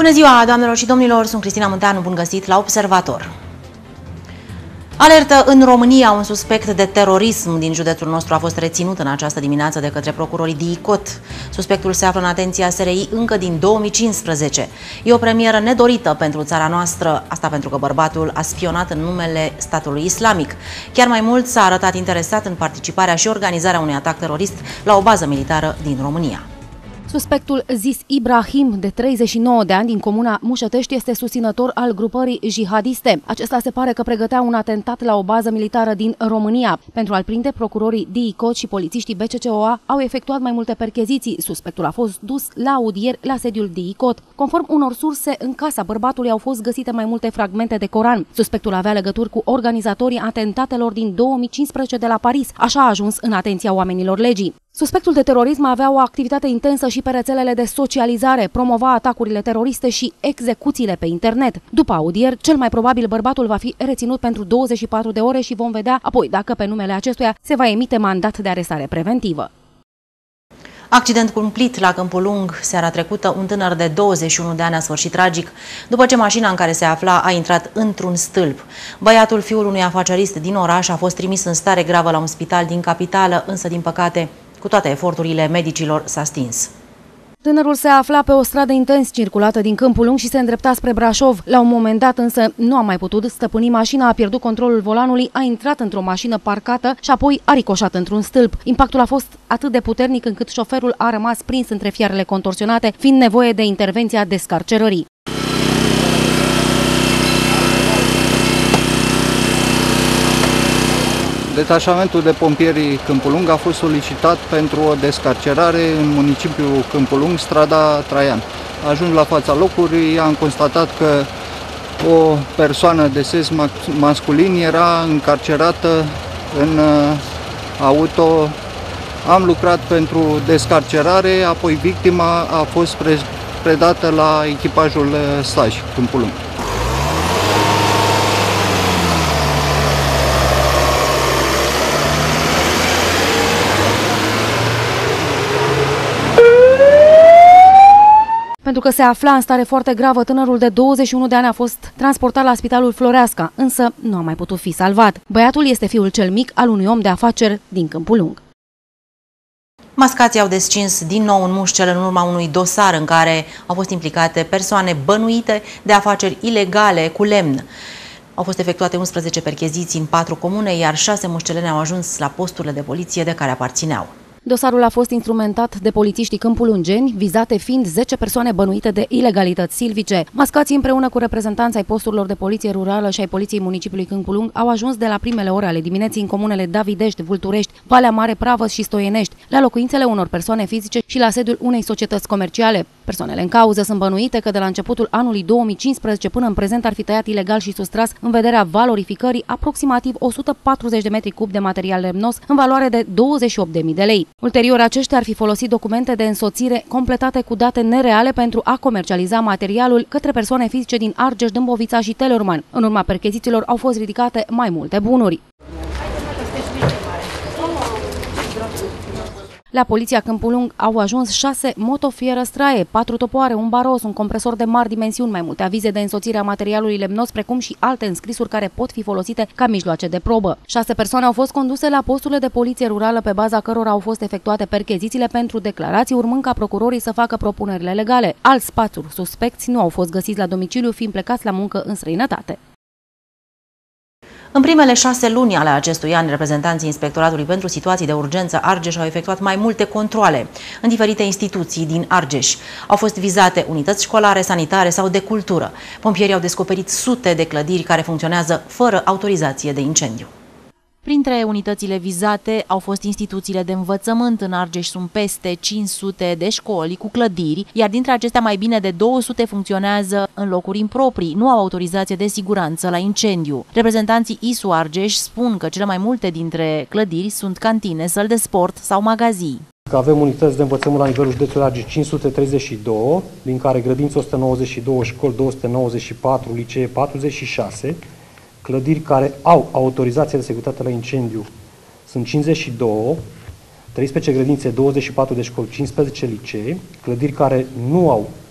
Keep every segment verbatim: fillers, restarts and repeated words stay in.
Bună ziua, doamnelor și domnilor, sunt Cristina Munteanu, bun găsit la Observator. Alertă în România, un suspect de terorism din județul nostru a fost reținut în această dimineață de către procurorii D I C O T. Suspectul se află în atenția S R I încă din două mii cincisprezece. E o premieră nedorită pentru țara noastră, asta pentru că bărbatul a spionat în numele statului islamic. Chiar mai mult s-a arătat interesat în participarea și organizarea unui atac terorist la o bază militară din România. Suspectul zis Ibrahim, de treizeci și nouă de ani, din comuna Mușătești, este susținător al grupării jihadiste. Acesta se pare că pregătea un atentat la o bază militară din România. Pentru a-l prinde, procurorii D I C O T și polițiștii B C C O A au efectuat mai multe percheziții. Suspectul a fost dus la audieri la sediul D I C O T. Conform unor surse, în casa bărbatului au fost găsite mai multe fragmente de Coran. Suspectul avea legături cu organizatorii atentatelor din două mii cincisprezece de la Paris. Așa a ajuns în atenția oamenilor legii. Suspectul de terorism avea o activitate intensă și pe rețelele de socializare, promova atacurile teroriste și execuțiile pe internet. După audier, cel mai probabil bărbatul va fi reținut pentru douăzeci și patru de ore și vom vedea apoi dacă pe numele acestuia se va emite mandat de arestare preventivă. Accident cumplit la Câmpul Lung. Seara trecută, un tânăr de douăzeci și unu de ani a sfârșit tragic după ce mașina în care se afla a intrat într-un stâlp. Băiatul, fiul unui afacerist din oraș, a fost trimis în stare gravă la un spital din capitală, însă, din păcate, cu toate eforturile medicilor, s-a stins. Tânărul se afla pe o stradă intens circulată din Câmpul Lung și se îndrepta spre Brașov. La un moment dat însă nu a mai putut stăpâni mașina, a pierdut controlul volanului, a intrat într-o mașină parcată și apoi a ricoșat într-un stâlp. Impactul a fost atât de puternic încât șoferul a rămas prins între fiarele contorsionate, fiind nevoie de intervenția descarcerării. Detașamentul de pompieri Câmpul Lung a fost solicitat pentru o descarcerare în municipiul Câmpul Lung, strada Traian. Ajuns la fața locului, am constatat că o persoană de sex masculin era încarcerată în auto. Am lucrat pentru descarcerare, apoi victima a fost predată la echipajul Staj Câmpul Lung. Pentru că se afla în stare foarte gravă, tânărul de douăzeci și unu de ani a fost transportat la Spitalul Floreasca, însă nu a mai putut fi salvat. Băiatul este fiul cel mic al unui om de afaceri din Câmpul Lung. Mascații au descins din nou în Mușcel în urma unui dosar în care au fost implicate persoane bănuite de afaceri ilegale cu lemn. Au fost efectuate unsprezece percheziții în patru comune, iar șase mușceleni au ajuns la posturile de poliție de care aparțineau. Dosarul a fost instrumentat de polițiștii câmpulungeni, vizate fiind zece persoane bănuite de ilegalități silvice. Mascații împreună cu reprezentanții ai posturilor de poliție rurală și ai poliției municipiului Câmpul Lung au ajuns de la primele ore ale dimineții în comunele Davidești, Vulturești, Valea Mare, Pravăs și Stoienești, la locuințele unor persoane fizice și la sediul unei societăți comerciale. Persoanele în cauză sunt bănuite că de la începutul anului două mii cincisprezece până în prezent ar fi tăiat ilegal și sustras în vederea valorificării aproximativ o sută patruzeci de metri cub de material lemnos în valoare de douăzeci și opt de mii de lei. Ulterior, aceștia ar fi folosit documente de însoțire completate cu date nereale pentru a comercializa materialul către persoane fizice din Argeș, Dâmbovița și Teleorman. În urma perchezițiilor au fost ridicate mai multe bunuri. La poliția Câmpul Lung au ajuns șase motofieră straie, patru topoare, un baros, un compresor de mari dimensiuni, mai multe avize de însoțire a materialului lemnos, precum și alte înscrisuri care pot fi folosite ca mijloace de probă. Șase persoane au fost conduse la posturile de poliție rurală, pe baza cărora au fost efectuate perchezițiile pentru declarații, urmând ca procurorii să facă propunerile legale. Alți patru suspecți nu au fost găsiți la domiciliu, fiind plecați la muncă în străinătate. În primele șase luni ale acestui an, reprezentanții Inspectoratului pentru Situații de Urgență Argeș au efectuat mai multe controale în diferite instituții din Argeș. Au fost vizate unități școlare, sanitare sau de cultură. Pompierii au descoperit sute de clădiri care funcționează fără autorizație de incendiu. Printre unitățile vizate au fost instituțiile de învățământ. În Argeș sunt peste cinci sute de școli cu clădiri, iar dintre acestea mai bine de două sute funcționează în locuri improprii, nu au autorizație de siguranță la incendiu. Reprezentanții I S U Argeș spun că cele mai multe dintre clădiri sunt cantine, săli de sport sau magazii. Că avem unități de învățământ la nivelul județului Argeș cinci sute treizeci și doi, din care grădinți o sută nouăzeci și doi, școli două sute nouăzeci și patru, licee patruzeci și șase, clădiri care au autorizație de securitate la incendiu sunt cincizeci și doi, treisprezece grădințe, douăzeci și patru de școli, cincisprezece licee, clădiri care nu au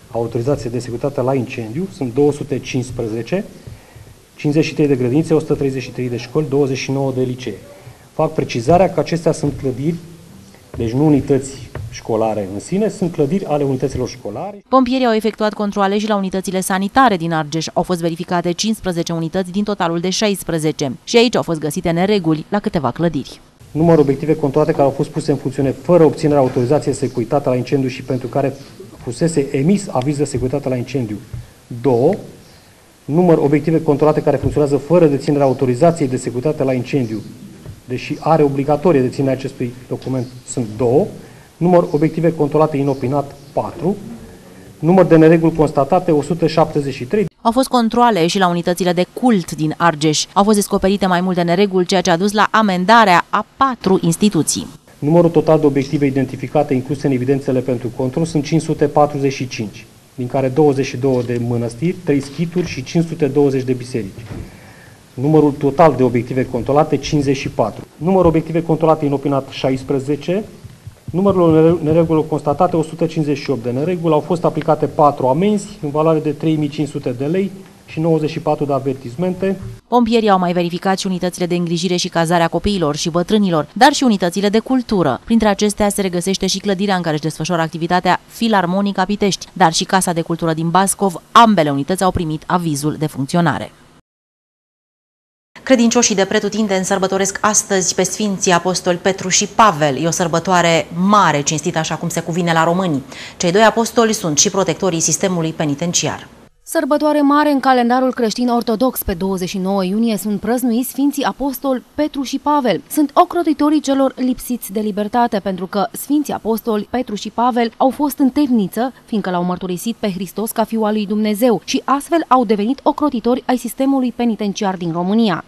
autorizație de securitate la incendiu sunt două sute cincisprezece, cincizeci și trei de grădinițe, o sută treizeci și trei de școli, douăzeci și nouă de licee. Fac precizarea că acestea sunt clădiri, deci nu unități școlare în sine, sunt clădiri ale unităților școlare. Pompierii au efectuat controale și la unitățile sanitare din Argeș. Au fost verificate cincisprezece unități din totalul de șaisprezece și aici au fost găsite nereguli la câteva clădiri. Numărul obiective controlate care au fost puse în funcțiune fără obținerea autorizației de securitate la incendiu și pentru care fusese emis aviz de securitate la incendiu, doi. Număr obiective controlate care funcționează fără deținerea autorizației de securitate la incendiu, deși are obligatorie deținerea acestui document, sunt doi. Număr obiective controlate inopinat, patru. Număr de nereguli constatate, o sută șaptezeci și trei. Au fost controale și la unitățile de cult din Argeș. Au fost descoperite mai multe nereguli, ceea ce a dus la amendarea a patru instituții. Numărul total de obiective identificate incluse în evidențele pentru control sunt cinci sute patruzeci și cinci, din care douăzeci și două de mănăstiri, trei schituri și cinci sute douăzeci de biserici. Numărul total de obiective controlate, cincizeci și patru. Numărul obiective controlate inopinat, șaisprezece. Numărul neregulilor constatate, o sută cincizeci și opt de nereguli. Au fost aplicate patru amenzi în valoare de trei mii cinci sute de lei și nouăzeci și patru de avertismente. Pompierii au mai verificat și unitățile de îngrijire și cazare a copiilor și bătrânilor, dar și unitățile de cultură. Printre acestea se regăsește și clădirea în care își desfășoară activitatea Filarmonica Pitești, dar și Casa de Cultură din Bascov. Ambele unități au primit avizul de funcționare. Credincioșii de pretutindeni sărbătoresc astăzi pe Sfinții Apostoli Petru și Pavel. E o sărbătoare mare, cinstită așa cum se cuvine la români. Cei doi apostoli sunt și protectorii sistemului penitenciar. Sărbătoare mare în calendarul creștin-ortodox. Pe douăzeci și nouă iunie sunt prăznuiți Sfinții Apostoli Petru și Pavel. Sunt ocrotitorii celor lipsiți de libertate, pentru că Sfinții Apostoli Petru și Pavel au fost în temniță, fiindcă l-au mărturisit pe Hristos ca Fiul al lui Dumnezeu și astfel au devenit ocrotitori ai sistemului penitenciar din România.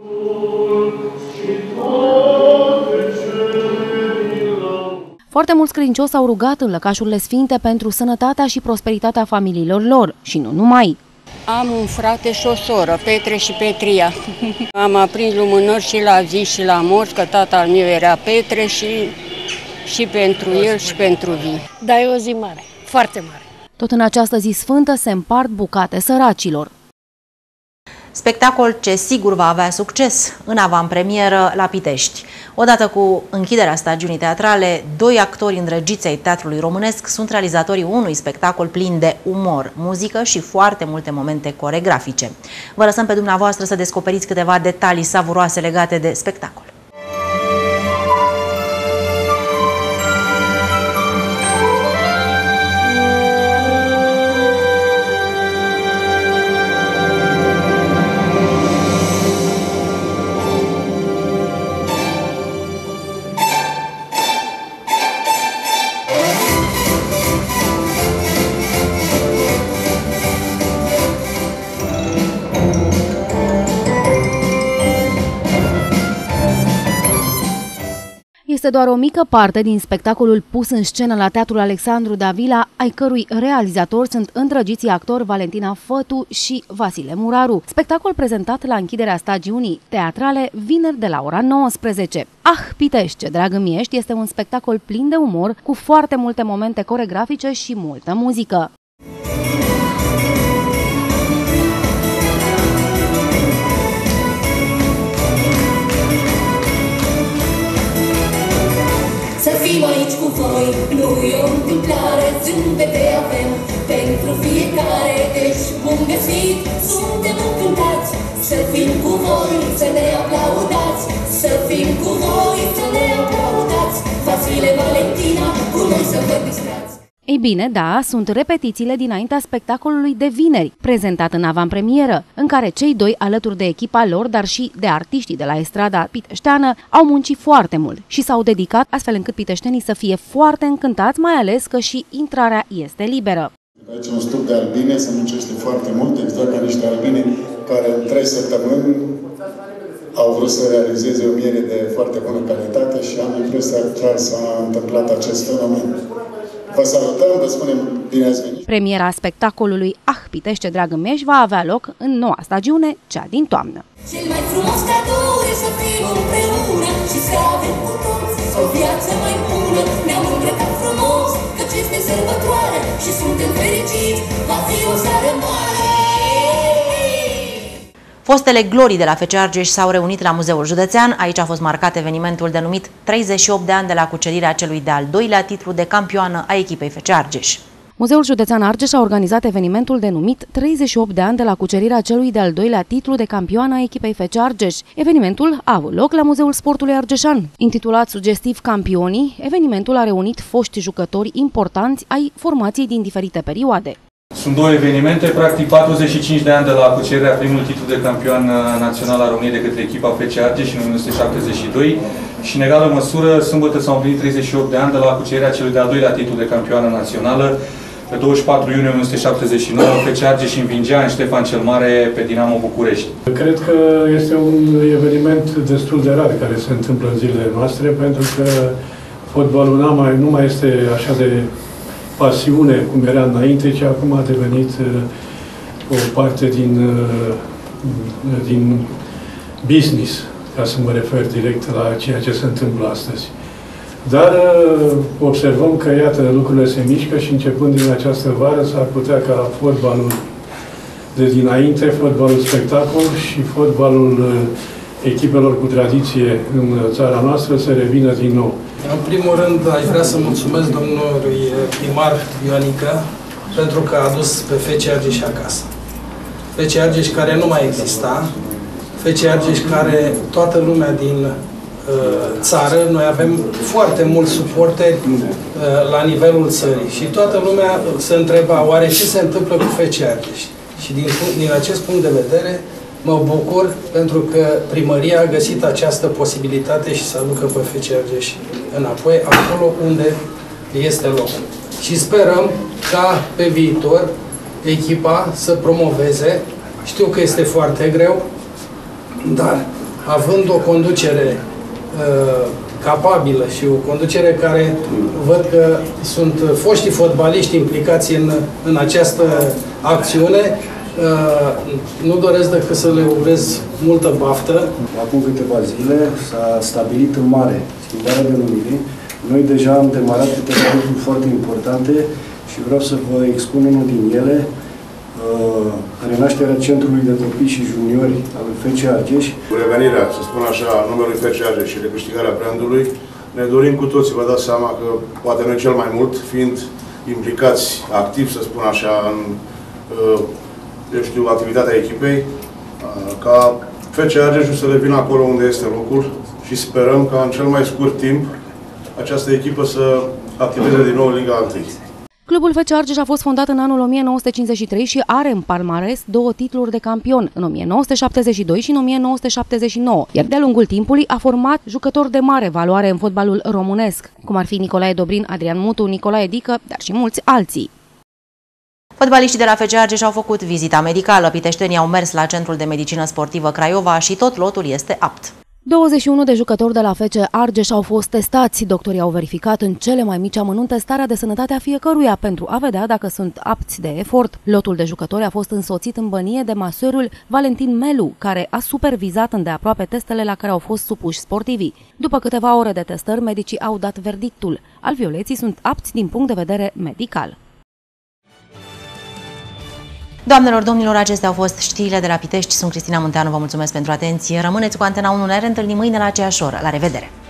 Foarte mulți credincioși s-au rugat în lăcașurile sfinte pentru sănătatea și prosperitatea familiilor lor și nu numai. Am un frate și o soră, Petre și Petria. Am aprins lumânări și la zi și la morți, că tata al meu era Petre și, și pentru el și pentru vii. Dar e o zi mare, foarte mare. Tot în această zi sfântă se împart bucate săracilor. Spectacol ce sigur va avea succes în avantpremieră la Pitești. Odată cu închiderea stagiunii teatrale, doi actori îndrăgiți ai teatrului românesc sunt realizatorii unui spectacol plin de umor, muzică și foarte multe momente coregrafice. Vă lăsăm pe dumneavoastră să descoperiți câteva detalii savuroase legate de spectacol. Este doar o mică parte din spectacolul pus în scenă la Teatrul Alexandru Davila, ai cărui realizatori sunt îndrăgiții actori Valentina Fătu și Vasile Muraru. Spectacol prezentat la închiderea stagiunii teatrale vineri de la ora nouăsprezece. Ah, Pitești, ce drag îmi ești este un spectacol plin de umor, cu foarte multe momente coregrafice și multă muzică. Să fim aici cu voi, nu e o întâmplare, zâmbete avem pentru fiecare, deci bun găsit, suntem încântați. Să fim cu voi, să ne aplaudați, să fim cu voi, să ne aplaudați. Vasile, Valentina, cu noi să vă distrați. Ei bine, da, sunt repetițiile dinaintea spectacolului de vineri, prezentat în avantpremieră, în care cei doi, alături de echipa lor, dar și de artiștii de la estrada piteșteană, au muncit foarte mult și s-au dedicat astfel încât piteștenii să fie foarte încântați, mai ales că și intrarea este liberă. Aici un stup de albine, se muncește foarte mult, exact ca niște albine care în trei săptămâni au vrut să realizeze o miere de foarte bună calitate și am impresia că s-a întâmplat acest fenomen. Vă salutăm, vă spunem bine ați venit! Premiera spectacolului Ah, Pitești, ce drag îmi ești va avea loc în noua stagiune, cea din toamnă. Cel mai frumos cadou e să fim împreună și să avem cu toți o viață mai bună. Ne-am îmbrăcat frumos, căci este sărbătoare și suntem fericiți. fericit, va fi o seară mare. Fostele glorii de la F C Argeș s-au reunit la Muzeul Județean. Aici a fost marcat evenimentul denumit treizeci și opt de ani de la cucerirea celui de-al doilea titlu de campioană a echipei F C Argeș. Muzeul Județean Argeș a organizat evenimentul denumit treizeci și opt de ani de la cucerirea celui de-al doilea titlu de campioană a echipei F C Argeș. Evenimentul a avut loc la Muzeul Sportului Argeșan. Intitulat sugestiv Campionii, evenimentul a reunit foști jucători importanți ai formației din diferite perioade. Sunt două evenimente, practic patruzeci și cinci de ani de la cucerirea primului titlu de campion național al României de către echipa F C Argeș în o mie nouă sute șaptezeci și doi și în egală măsură, sâmbătă s-au împlinit treizeci și opt de ani de la cucerirea celui de-al doilea titlu de campioană națională. Pe douăzeci și patru iunie o mie nouă sute șaptezeci și nouă, F C Argeș învingea în Ștefan cel Mare pe Dinamo București. Cred că este un eveniment destul de rar care se întâmplă în zilele noastre, pentru că fotbalul nu mai, nu mai este așa de pasiune cum era înainte, ci acum a devenit o parte din, din business, ca să mă refer direct la ceea ce se întâmplă astăzi. Dar observăm că, iată, lucrurile se mișcă și începând din această vară s-ar putea ca fotbalul de dinainte, fotbalul spectacol și fotbalul echipelor cu tradiție în țara noastră să revină din nou. În primul rând, aș vrea să mulțumesc domnului primar Ioanică pentru că a adus pe F C Argeș acasă. F C Argeș care nu mai exista, F C Argeș care toată lumea din țară, noi avem foarte mulți suporteri la nivelul țării și toată lumea se întreba oare ce se întâmplă cu F C Argeș. Și din, din acest punct de vedere mă bucur pentru că primăria a găsit această posibilitate și să aducă pe F C Argeș înapoi, acolo unde este locul. Și sperăm ca pe viitor echipa să promoveze. Știu că este foarte greu, dar având o conducere uh, capabilă și o conducere care văd că sunt foștii fotbaliști implicați în, în această acțiune, uh, nu doresc decât să le urez multă baftă. Acum câteva zile s-a stabilit în mare schimbarea denumirii. Noi deja am demarat câteva lucruri foarte importante și vreau să vă expun unul din ele. Renașterea Centrului de Copii și Juniori al F C Argeș. Cu revenirea, să spun așa, numelui F C Argeș și recâștigarea brandului, ne dorim cu toții, vă dați seama că poate noi cel mai mult, fiind implicați activ, să spun așa, în eu știu, activitatea echipei, ca F C Argeș să revină acolo unde este locul și sperăm ca în cel mai scurt timp această echipă să activeze din nou în Liga unu. Clubul F C Argeș a fost fondat în anul o mie nouă sute cincizeci și trei și are în palmares două titluri de campion, în o mie nouă sute șaptezeci și doi și în o mie nouă sute șaptezeci și nouă, iar de-a lungul timpului a format jucători de mare valoare în fotbalul românesc, cum ar fi Nicolae Dobrin, Adrian Mutu, Nicolae Dică, dar și mulți alții. Fotbaliștii de la F C Argeș au făcut vizita medicală. Piteștenii au mers la Centrul de Medicină Sportivă Craiova și tot lotul este apt. douăzeci și unu de jucători de la F C Argeș au fost testați. Doctorii au verificat în cele mai mici amănunte starea de sănătate a fiecăruia pentru a vedea dacă sunt apți de efort. Lotul de jucători a fost însoțit în bănie de masorul Valentin Melu, care a supervizat îndeaproape testele la care au fost supuși sportivii. După câteva ore de testări, medicii au dat verdictul. Alvioleții sunt apți din punct de vedere medical. Doamnelor, domnilor, acestea au fost știrile de la Pitești. Sunt Cristina Munteanu, vă mulțumesc pentru atenție. Rămâneți cu Antena unu, ne reîntâlnim mâine la aceeași oră. La revedere!